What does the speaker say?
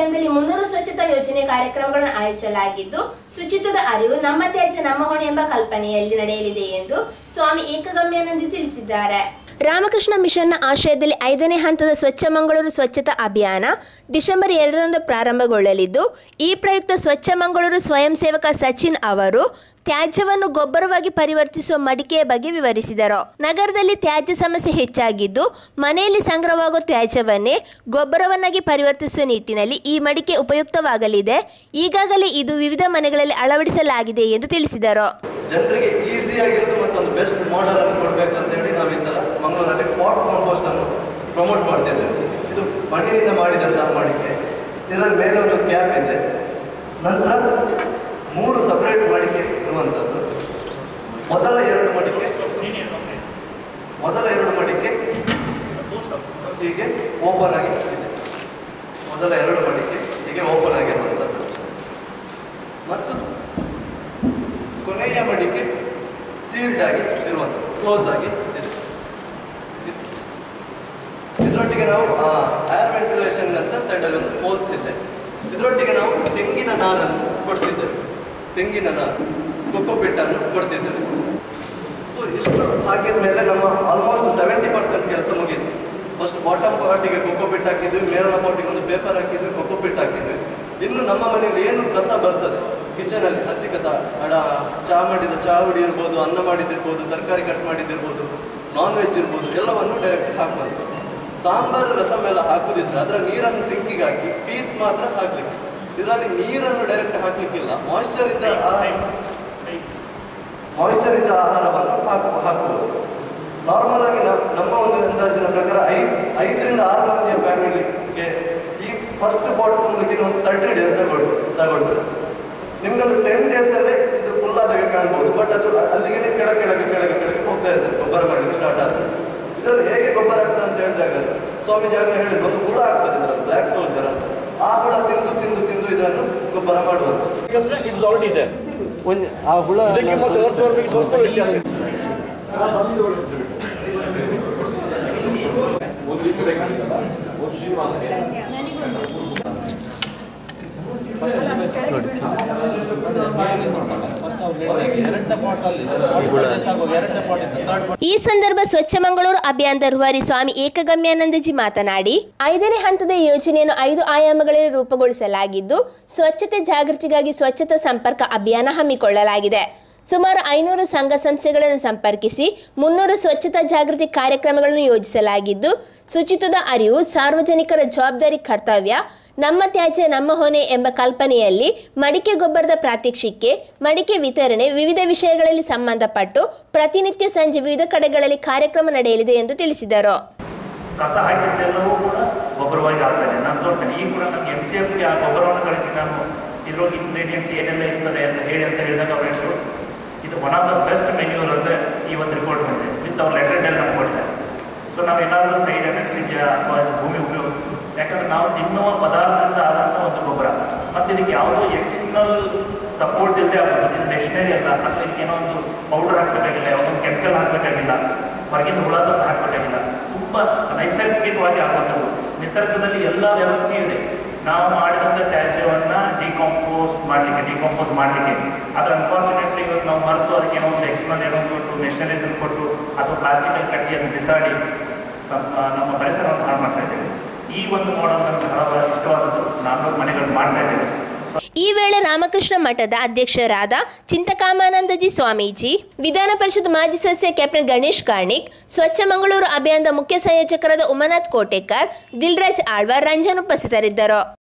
ಅಭಿಯಾನದಲ್ಲಿ 300 ಸ್ವಚ್ಛತಾ ಯೋಜನೆ ಕಾರ್ಯಕ್ರಮಗಳನ್ನು ಆಯೋಜಿಸಲಾಗಿದ್ದು, ಶುಚಿತ್ವದ ಅರಿವು ನಮ್ಮ ತ್ಯಾಜ್ಯ ನಮ್ಮ ಹೊಣೆ ಎಂಬ ಕಲ್ಪನೆಯಲ್ಲಿ ನಡೆಯಲಿದೆ ಎಂದು ಸ್ವಾಮಿ ಏಕಗಮ್ಯಾನಂದ ತಿಳಿಸಿದ್ದಾರೆ. ರಾಮಕೃಷ್ಣ ಮಿಷನ್ನ ಆಶ್ರಯದಲ್ಲಿ 5ನೇ ಹಂತದ ಸ್ವಚ್ಛ ಮಂಗಳೂರು ಸ್ವಚ್ಛತಾ ಅಭಿಯಾನ ಡಿಸೆಂಬರ್ 2ರಂದು ಪ್ರಾರಂಭಗೊಳ್ಳಲಿದ್ದು, ಈ ಪ್ರಯುಕ್ತ ಸ್ವಚ್ಛ ಮಂಗಳೂರು ಸ್ವಯಂ ಸೇವಕ ಸಚಿನ್ ಅವರು ತ್ಯಾಜ್ಯವನ್ನು ಗೊಬ್ಬರವಾಗಿ ಪರಿವರ್ತಿಸುವ ಮಡಿಕೆಯ ಬಗ್ಗೆ ವಿವರಿಸಿದರು. ನಗರದಲ್ಲಿ ತ್ಯಾಜ್ಯ ಸಮಸ್ಯೆ ಹೆಚ್ಚಾಗಿದ್ದು, ಮನೆಯಲ್ಲಿ ಸಂಗ್ರಹವಾಗುವ ತ್ಯಾಜ್ಯವನ್ನೇ ಗೊಬ್ಬರವನ್ನಾಗಿ ಪರಿವರ್ತಿಸುವ ನಿಟ್ಟಿನಲ್ಲಿ ಈ ಮಡಿಕೆ ಉಪಯುಕ್ತವಾಗಲಿದೆ. ಈಗಾಗಲೇ ಇದು ವಿವಿಧ ಮನೆಗಳಲ್ಲಿ ಅಳವಡಿಸಲಾಗಿದೆ ಎಂದು ತಿಳಿಸಿದರು. ಜನರಿಗೆ ಈಸಿ ಆಗಿರೋದು ಮತ್ತೊಂದು ಬೆಸ್ಟ್ ಮಾಡೆಲ್ ಅನ್ನು ಕೊಡಬೇಕು ಅಂತ ಹೇಳಿ ನಾವು ಈ ಸಲ ಮಂಗಳೂರಲ್ಲಿ ಪಾಟ್ ಕಾಂಪೋಸ್ಟ್ ಅನ್ನು ಪ್ರಮೋಟ್ ಮಾಡ್ತಿದ್ದೇವೆ. ಇದು ಮಣ್ಣಿನಿಂದ ಮಾಡಿದಂತಹ ಮಡಿಕೆ. ಇದರ ಮೇಲೆ ಒಂದು ಕ್ಯಾಪ್ ಇದೆ. ನಂತರ 3 ಸಪರೇಟ್ ಮಡಿಕೆ ಇರುವಂಥದ್ದು. ಮೊದಲ ಎರಡು ಮಡಿಕೆ ಹೀಗೆ ಓಪನ್ ಆಗಿ ಇದೆ. ಮೊದಲ 2 ಮಡಿಕೆ ಹೀಗೆ ಓಪನ್ ಆಗಿರುವಂಥದ್ದು ಮತ್ತು ಕೊನೆಯ ಮಡಿಕೆ ಸೀಲ್ಡ್ ಆಗಿ ಇರುವಂಥದ್ದು, ಕ್ಲೋಸ್ ಆಗಿ ಇದೆ. ಇದರೊಟ್ಟಿಗೆ ನಾವು ಏರ್ ವೆಂಟಿಲೇಷನ್ ಅಂತ ಸೈಡಲ್ಲಿ ಒಂದು ಹೋಲ್ಸ್ ಇದೆ. ಇದರೊಟ್ಟಿಗೆ ನಾವು ತೆಂಗಿನ ನಾರನ್ನು ಕೊಡ್ತಿದ್ದೇವೆ. ತೆಂಗಿನ ನಾರು ಕೊಕೊಪಿಟ್ಟನ್ನು ಕೊಡ್ತಿದ್ದೇವೆ. ಸೊ ಇಷ್ಟು ಹಾಕಿದ ಮೇಲೆ ನಮ್ಮ ಆಲ್ಮೋಸ್ಟ್ 70% ಕೆಲಸ ಮುಗಿತು. ಫಸ್ಟ್ ಬಾಟಮ್ ಪಾರ್ಟಿಗೆ ಕೊಕೊಪಿಟ್ ಹಾಕಿದ್ವಿ, ಮೇಲಿನ ಪಾರ್ಟಿಗೆ ಒಂದು ಪೇಪರ್ ಹಾಕಿದ್ವಿ, ಕೊಕೊಪಿಟ್ ಹಾಕಿದ್ವಿ. ಇನ್ನು ನಮ್ಮ ಮನೆಯಲ್ಲಿ ಏನು ಕಸ ಬರ್ತದೆ ಕಿಚನಲ್ಲಿ, ಹಸಿ ಕಸ, ಚಹಾ ಮಾಡಿದ ಚಹಾ ಹುಡಿ ಇರ್ಬೋದು, ಅನ್ನ ಮಾಡಿದ್ದಿರ್ಬೋದು, ತರಕಾರಿ ಕಟ್ ಮಾಡಿದ್ದಿರ್ಬೋದು, ನಾನ್ ವೆಜ್ ಇರ್ಬೋದು, ಎಲ್ಲವನ್ನು ಡೈರೆಕ್ಟ್ ಹಾಕುವಂಥ. ಸಾಂಬಾರು ರಸಮ್ ಎಲ್ಲ ಹಾಕುದಿದ್ರೆ ಅದರ ನೀರನ್ನು ಸಿಂಕಿಗೆ ಹಾಕಿ ಪೀಸ್ ಮಾತ್ರ ಹಾಕಲಿಕ್ಕೆ. ಇದರಲ್ಲಿ ನೀರನ್ನು ಡೈರೆಕ್ಟ್ ಹಾಕಲಿಕ್ಕಿಲ್ಲ. ಮಾಯಿಶ್ಚರ್ ಇದ್ದ ಆಹಾರವನ್ನು ಹಾಕಬಹುದು. ನಾರ್ಮಲ್ ಆಗಿ ನಮ್ಮ ಒಂದು ಅಂದಾಜಿನ ಪ್ರಕಾರ 5ರಿಂದ 6 ಮಂದಿಯ ಫ್ಯಾಮಿಲಿಗೆ ಈ ಫಸ್ಟ್ ಬಾಟ್ ತುಂಬಲಿಕ್ಕೆ ಒಂದು 30 ಡೇಸ್ ತಗೊಳ್ತದೆ. ನಿಮ್ಗೊಂದು 10 ಡೇಸಲ್ಲೇ ಇದು ಫುಲ್ ಆದಾಗೆ ಕಾಣ್ಬೋದು. ಬಟ್ ಅದು ಅಲ್ಲಿಗೆ ಕೆಳಗೆ ಹೋಗ್ತಾ ಇರ್ತದೆ. ಗೊಬ್ಬರ ಮಾಡಲಿಕ್ಕೆ ಸ್ಟಾರ್ಟ್ ಆಗ್ತದೆ. ಇದರಲ್ಲಿ ಹೇಗೆ ಗೊಬ್ಬರ ಆಗ್ತದೆ ಅಂತ ಹೇಳಿದಾಗ ಸ್ವಾಮೀಜಿ ಆಗಲೇ ಹೇಳಿದ್ರು, ಒಂದು ಹುಳ ಆಗ್ತದೆ ಇದರಲ್ಲಿ, ಬ್ಲ್ಯಾಕ್ ಸೋಲ್ಜರ್ ಅಂತ. ಆ ಹುಳ ತಿಂದು ಇದನ್ನು ಗೊಬ್ಬರ ಮಾಡುವಂಥದ್ದು. ಆ ಹುಳ ಈ ಸಂದರ್ಭ ಸ್ವಚ್ಛ ಮಂಗಳೂರು ಅಭಿಯಾನದ ರೂವಾರಿ ಸ್ವಾಮಿ ಏಕಗಮ್ಯಾನಂದಜಿ ಮಾತನಾಡಿ, 5ನೇ ಹಂತದ ಯೋಜನೆಯನ್ನು 5 ಆಯಾಮಗಳಲ್ಲಿ ರೂಪುಗೊಳಿಸಲಾಗಿದ್ದು, ಸ್ವಚ್ಛತೆ ಜಾಗೃತಿಗಾಗಿ ಸ್ವಚ್ಛತಾ ಸಂಪರ್ಕ ಅಭಿಯಾನ ಹಮ್ಮಿಕೊಳ್ಳಲಾಗಿದೆ. ಸುಮಾರು 500 ಸಂಘ ಸಂಸ್ಥೆಗಳನ್ನು ಸಂಪರ್ಕಿಸಿ 300 ಸ್ವಚ್ಛತಾ ಜಾಗೃತಿ ಕಾರ್ಯಕ್ರಮಗಳನ್ನು ಯೋಜಿಸಲಾಗಿದ್ದು, ಶುಚಿತ್ವದ ಅರಿವು, ಸಾರ್ವಜನಿಕರ ಜವಾಬ್ದಾರಿ ಕರ್ತವ್ಯ, ನಮ್ಮ ತ್ಯಾಜ್ಯ ನಮ್ಮ ಹೊಣೆ ಎಂಬ ಕಲ್ಪನೆಯಲ್ಲಿ ಮಡಿಕೆ ಗೊಬ್ಬರದ ಪ್ರಾತ್ಯಕ್ಷಿಕೆ, ಮಡಿಕೆ ವಿತರಣೆ, ವಿವಿಧ ವಿಷಯಗಳಲ್ಲಿ ಸಂಬಂಧಪಟ್ಟು ಪ್ರತಿನಿತ್ಯ ಸಂಜೆ ವಿವಿಧ ಕಡೆಗಳಲ್ಲಿ ಕಾರ್ಯಕ್ರಮ ನಡೆಯಲಿದೆ ಎಂದು ತಿಳಿಸಿದರು. ಕಸ ಹಾಕಿದ್ದೆಲ್ಲವೂ ಕೂಡ ಗೊಬ್ಬರವಾಗಿ ಆಗ್ತದೆ. ನಾನು ತೋರಿಸ್ತೇನೆ. ಈ ಕೂಡ ನಮಗೆ MCFಗೆ ಆ ಗೊಬ್ಬರವನ್ನು ಕಳಿಸಿ ನಾನು ಇದ್ರೊಳಗೆ ಇಂಗ್ರೀಡಿಯೆಂಟ್ಸ್ ಏನೆಲ್ಲ ಇರ್ತದೆ ಅಂತ ಹೇಳಿದಾಗ ಅವ್ರು ಹೇಳಿದ್ರು, ಇದು one of the best manure ಅಂತ ಇವತ್ತು ರಿಪೋರ್ಟ್ ಮಾಡಿದೆ. ವಿತ್ ಅವ್ರ ಲೆಟರ್ ಡೇಲ್ ನಮ್ಗೆ ಕೊಟ್ಟಿದ್ದಾರೆ. ಸೊ ನಾವೇನಾದರೂ ಸೈಡ್ ಎಫೆಕ್ಟ್ಸ್ ಇದೆಯಾ ಅಥವಾ ಭೂಮಿ ಉಪಯೋಗ, ಯಾಕಂದರೆ ನಾವು ತಿನ್ನುವ ಪದಾರ್ಥದಿಂದ ಆದಂಥ ಒಂದು ಗೊಬ್ಬರ ಮತ್ತು ಇದಕ್ಕೆ ಯಾವುದೋ ಎಕ್ಸ್ಟರ್ನಲ್ ಸಪೋರ್ಟ್ ಇಲ್ಲದೆ ಆಗುತ್ತೆ. ಇದು ಮೆಷಿನರಿ ಅಲ್ಲ, ಅಥವಾ ಇದಕ್ಕೆ ಏನೋ ಒಂದು ಪೌಡರ್ ಹಾಕಬೇಕಾಗಿಲ್ಲ, ಯಾವುದೊಂದು ಕೆಮಿಕಲ್ ಹಾಕಬೇಕಾಗಿಲ್ಲ, ಹೊರಗಿಂದ ಹುಳ ತಂದು ಹಾಕಬೇಕಾಗಿಲ್ಲ. ತುಂಬ ನೈಸರ್ಗಿಕವಾಗಿ ಆಗುವಂಥದ್ದು. ನಿಸರ್ಗದಲ್ಲಿ ಎಲ್ಲ ವ್ಯವಸ್ಥೆಯೂ ಇದೆ. ನಾವು ಮಾಡಿದಂಥ ತ್ಯಾಜ್ಯವನ್ನು ಡಿಕಾಂಪೋಸ್ ಮಾಡಲಿಕ್ಕೆ ಅದು ಅನ್ಫಾರ್ಚುನೇಟ್ಲಿ ಇವತ್ತು ನಾವು ಮರೆತು ಅದಕ್ಕೆ ಏನೋ ಒಂದು ಎಕ್ಸ್ಟರ್ನಲ್ ಏನೋ ಕೊಟ್ಟು ಮೆಷಿನರೀಸನ್ನು ಕೊಟ್ಟು ಅಥವಾ ಪ್ಲಾಸ್ಟಿಕಲ್ಲಿ ಕಟ್ಟಿಯನ್ನು ಬಿಸಾಡಿ ನಮ್ಮ ಪರಿಸರವನ್ನು ಹಾಳು ಮಾಡ್ತಾ ಇದ್ದೇವೆ. ಈ ಒಂದು ಮಾಡಲ್ ನನಗೆ ಬಹಳ ಇಷ್ಟವಾದದ್ದು. ನಾನು ಮನೆಗಳು ಮಾಡ್ತಾ ಇದ್ದೇವೆ. ಈ ವೇಳೆ ರಾಮಕೃಷ್ಣ ಮಠದ ಅಧ್ಯಕ್ಷರಾದ ಚಿಂತಕಾಮಾನಂದಜಿ ಸ್ವಾಮೀಜಿ, ವಿಧಾನ ಪರಿಷತ್ ಮಾಜಿ ಸದಸ್ಯ ಕ್ಯಾಪ್ಟನ್ ಗಣೇಶ್ ಕಾರ್ಣಿಕ್, ಸ್ವಚ್ಛ ಮಂಗಳೂರು ಅಭಿಯಾನದ ಮುಖ್ಯ ಸಂಯೋಜಕರಾದ ಉಮಾನಾಥ್ ಕೋಟೆಕರ್, ದಿಲ್ರಾಜ್ ಆಳ್ವ, ರಂಜನ್ ಉಪಸ್ಥಿತರಿದ್ದರು.